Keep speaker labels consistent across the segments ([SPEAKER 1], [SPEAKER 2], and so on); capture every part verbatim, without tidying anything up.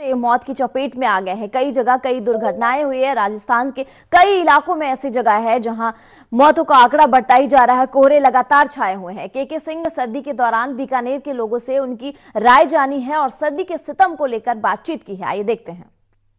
[SPEAKER 1] ये मौत की चपेट में आ गए हैं। कई जगह कई दुर्घटनाएं हुई है। राजस्थान के कई इलाकों में ऐसी जगह है जहां मौतों का आंकड़ा बढ़ता ही जा रहा है। कोहरे लगातार छाए हुए हैं। केके सिंह ने सर्दी के दौरान बीकानेर के लोगों से उनकी राय जानी है और सर्दी के सितम को लेकर बातचीत की है। आइए देखते हैं।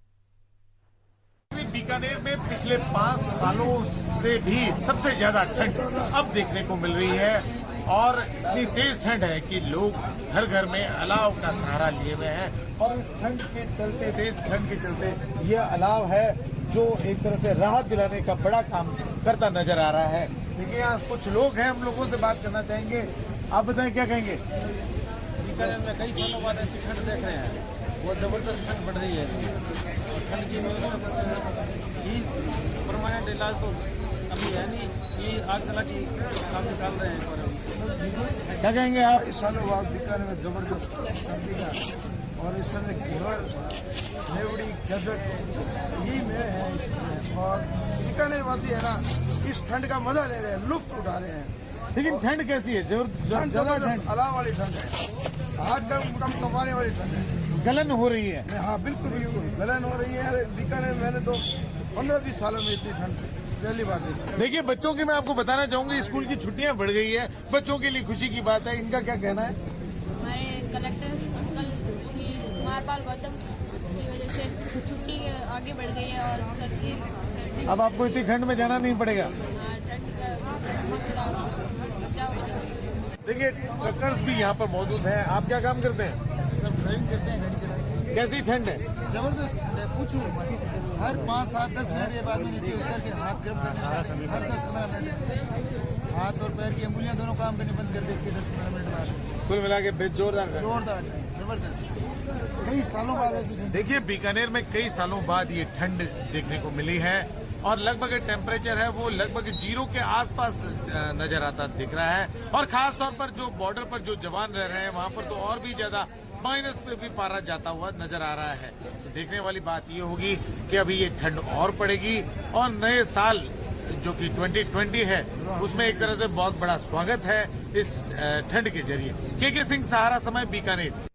[SPEAKER 2] बीकानेर में पिछले पांच सालों से भी सबसे ज्यादा ठंड अब देखने को मिल रही है और इतनी तेज ठंड है कि लोग घर घर में अलाव का सहारा लिए हुए हैं और इस ठंड के चलते तेज ठंड के चलते यह अलाव है जो एक तरह से राहत दिलाने का बड़ा काम करता नजर आ रहा है। देखिए यहाँ कुछ लोग हैं, हम लोगों से बात करना चाहेंगे। आप बताएं क्या कहेंगे?
[SPEAKER 3] बीकानेर में कई सालों बाद ऐसी ठंड देख रहे हैं, बहुत जबरदस्त ठंड बढ़ रही है और ठंड की वजह से परमानेंट इलाज तो अभी है नहीं कि आग जला की काम निकाल रहे हैं। पर
[SPEAKER 2] क्या कहेंगे आप?
[SPEAKER 4] इस सालों बाद बीकानेर में जबरदस्त सर्दी का और इस समय घेवर रेवड़ी गजक यही में है इसमें। और बीकानेर वासी है ना, इस ठंड का मजा ले रहे हैं, लुत्फ उठा रहे हैं।
[SPEAKER 2] लेकिन ठंड कैसी है? जोर ज्यादा ठंड,
[SPEAKER 4] अलाव वाली ठंड है, हाथ कम कम कमाने वाली ठंड है।
[SPEAKER 2] गलन हो रही है?
[SPEAKER 4] हाँ बिल्कुल बिल्कुल गलन हो रही है। अरे बीकानेर मैंने तो पंद्रह बीस सालों में इतनी ठंड पहली बार देखी।
[SPEAKER 2] देखिए बच्चों की मैं आपको बताना चाहूंगी, स्कूल की छुट्टियां बढ़ गई है, बच्चों के लिए खुशी की बात है। इनका क्या कहना है?
[SPEAKER 5] हमारे कलेक्टर अंकल की कुमारपाल गौतम की वजह से छुट्टी आगे बढ़ गई है और सर्दी सर्दी
[SPEAKER 2] अब आपको इतनी ठंड में जाना नहीं पड़ेगा। देखिए ट्रकर्स भी यहाँ पर मौजूद हैं। आप क्या काम करते हैं?
[SPEAKER 4] सब ड्राइविंग करते हैं, गाड़ी चलाते हैं।
[SPEAKER 2] कैसी ठंड है?
[SPEAKER 4] जबरदस्त ठंड है, पूछो हर पाँच सात दस मिनट के बाद में नीचे उतर के हाथ गर्म करने, हर दस पंद्रह मिनट हाथ और पैर की अंगुलियां दोनों काम करने बंद कर देती है दस पंद्रह मिनट बाद।
[SPEAKER 2] कुल मिला के बेहद जोरदार
[SPEAKER 4] जोरदार जबरदस्त कई सालों बाद ऐसी ठंड।
[SPEAKER 2] देखिए बीकानेर में कई सालों बाद ये ठंड देखने को मिली है और लगभग टेम्परेचर है वो लगभग जीरो के आसपास नजर आता दिख रहा है। और खास तौर पर जो बॉर्डर पर जो जवान रह रहे हैं वहां पर तो और भी ज्यादा माइनस पे भी पारा जाता हुआ नजर आ रहा है। तो देखने वाली बात ये होगी कि अभी ये ठंड और पड़ेगी और नए साल जो कि ट्वेंटी ट्वेंटी है उसमें एक तरह से बहुत बड़ा स्वागत है इस ठंड के जरिए। केके सिंह, सहारा समय, बीकानेर।